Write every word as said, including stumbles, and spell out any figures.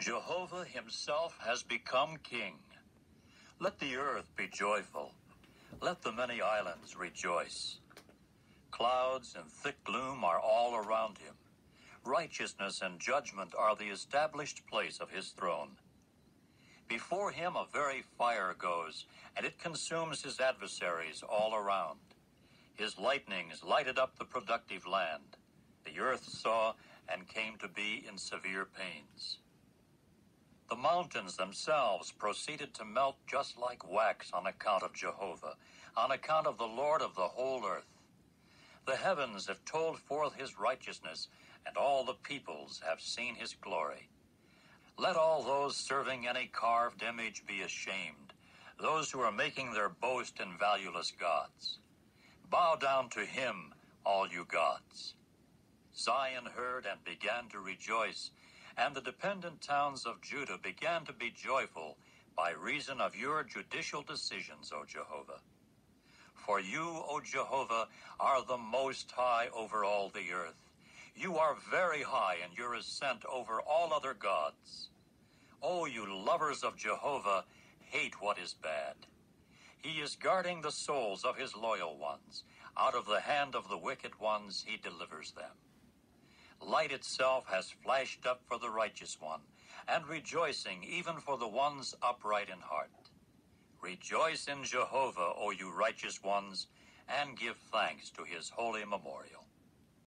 Jehovah himself has become king. Let the earth be joyful. Let the many islands rejoice. Clouds and thick gloom are all around him. Righteousness and judgment are the established place of his throne. Before him a very fire goes, and it consumes his adversaries all around. His lightnings lighted up the productive land. The earth saw and came to be in severe pains. The mountains themselves proceeded to melt just like wax on account of Jehovah, on account of the Lord of the whole earth. The heavens have told forth his righteousness, and all the peoples have seen his glory. Let all those serving any carved image be ashamed, those who are making their boast in valueless gods. Bow down to him, all you gods. Zion heard and began to rejoice, and the dependent towns of Judah began to be joyful by reason of your judicial decisions, O Jehovah. For you, O Jehovah, are the most high over all the earth. You are very high in your ascent over all other gods. O you lovers of Jehovah, hate what is bad. He is guarding the souls of his loyal ones. Out of the hand of the wicked ones he delivers them. Light itself has flashed up for the righteous one, and rejoicing even for the ones upright in heart. Rejoice in Jehovah, O you righteous ones, and give thanks to his holy memorial.